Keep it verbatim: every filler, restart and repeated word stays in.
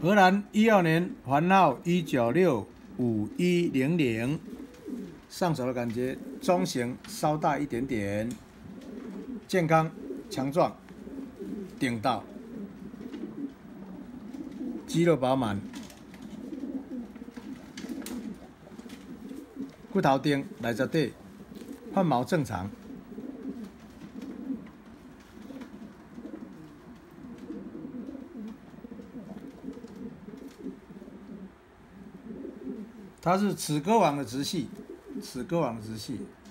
荷兰一二年番号一九六五一零零，上手的感觉中型稍大一点点，健康强壮，顶到，肌肉饱满，骨头顶内十底，换毛正常。它是齿歌网的直系，齿歌网的直系。